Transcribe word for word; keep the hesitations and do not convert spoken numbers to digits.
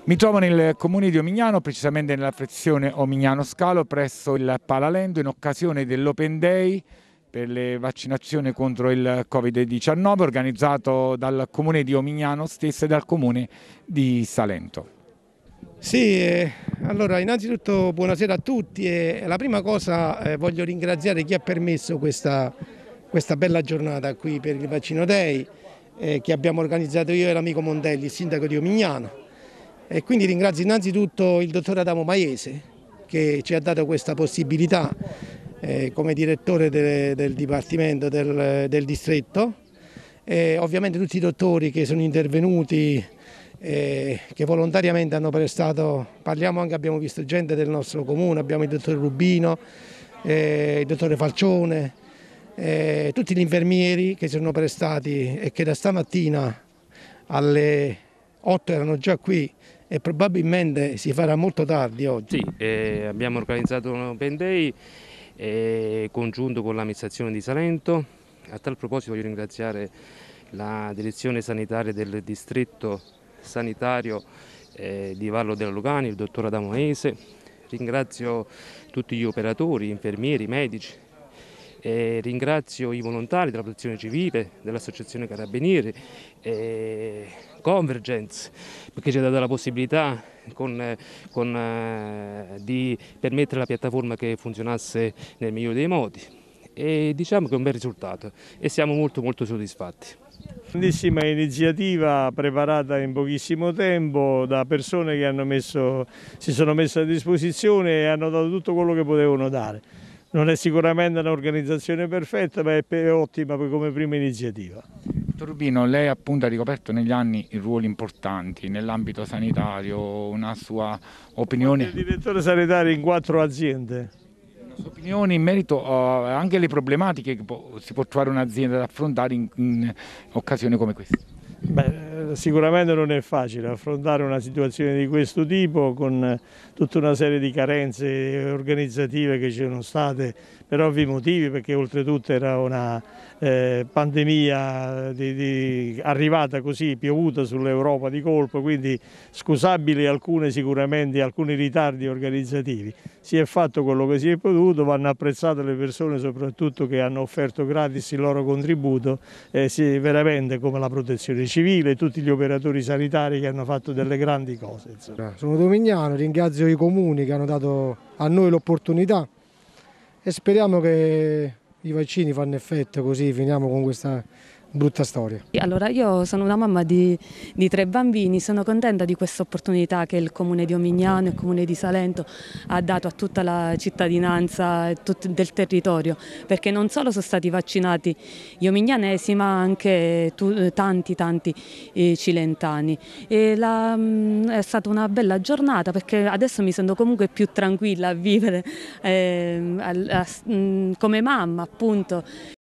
Mi trovo nel comune di Omignano, precisamente nella frazione Omignano Scalo, presso il Palalendo, in occasione dell'Open Day per le vaccinazioni contro il Covid diciannove, organizzato dal comune di Omignano stesso e dal comune di Salento. Sì, eh, allora innanzitutto buonasera a tutti e la prima cosa eh, voglio ringraziare chi ha permesso questa, questa bella giornata qui per il Vaccino Day eh, che abbiamo organizzato io e l'amico Mondelli, il sindaco di Omignano. E quindi ringrazio innanzitutto il dottor Adamo Maiese che ci ha dato questa possibilità eh, come direttore de, del Dipartimento del, del distretto, e ovviamente tutti i dottori che sono intervenuti, eh, che volontariamente hanno prestato, parliamo anche, abbiamo visto gente del nostro comune, abbiamo il dottor Rubino, eh, il dottore Falcione, eh, tutti gli infermieri che si sono prestati e che da stamattina alle otto erano già qui e probabilmente si farà molto tardi oggi. Sì, eh, abbiamo organizzato un Open Day eh, congiunto con l'amministrazione di Salento. A tal proposito voglio ringraziare la direzione sanitaria del distretto sanitario eh, di Vallo della Lugani, il dottor Adamo Maiese. Ringrazio tutti gli operatori, infermieri, medici. Eh, ringrazio i volontari della Protezione Civile, dell'Associazione Carabinieri, eh, Convergence, perché ci ha dato la possibilità con, con, eh, di permettere alla piattaforma che funzionasse nel migliore dei modi. E diciamo che è un bel risultato e siamo molto molto soddisfatti. Grandissima iniziativa preparata in pochissimo tempo da persone che hanno messo, si sono messe a disposizione e hanno dato tutto quello che potevano dare. Non è sicuramente un'organizzazione perfetta, ma è ottima come prima iniziativa. Dottor Rubino, lei appunto ha ricoperto negli anni ruoli importanti nell'ambito sanitario, una sua opinione? Il direttore sanitario in quattro aziende. Una sua opinione in merito a anche alle problematiche che può, si può trovare un'azienda ad affrontare in, in occasioni come questa? Beh, sicuramente non è facile affrontare una situazione di questo tipo con tutta una serie di carenze organizzative che ci sono state per ovvi motivi, perché oltretutto era una eh, pandemia di, di, arrivata così, piovuta sull'Europa di colpo, quindi scusabili alcune sicuramente alcuni ritardi organizzativi. Si è fatto quello che si è potuto, vanno apprezzate le persone soprattutto che hanno offerto gratis il loro contributo, eh, sì, veramente come la Protezione Civile e tutti gli operatori sanitari che hanno fatto delle grandi cose. Insomma. Sono domignano, ringrazio i comuni che hanno dato a noi l'opportunità e speriamo che i vaccini fanno effetto, così finiamo con questa brutta storia. Allora, io sono una mamma di, di tre bambini, sono contenta di questa opportunità che il comune di Omignano e il comune di Salento ha dato a tutta la cittadinanza del territorio, perché non solo sono stati vaccinati gli omignanesi ma anche tu, tanti tanti eh, cilentani. E la, è stata una bella giornata perché adesso mi sento comunque più tranquilla a vivere eh, a, a, come mamma, appunto.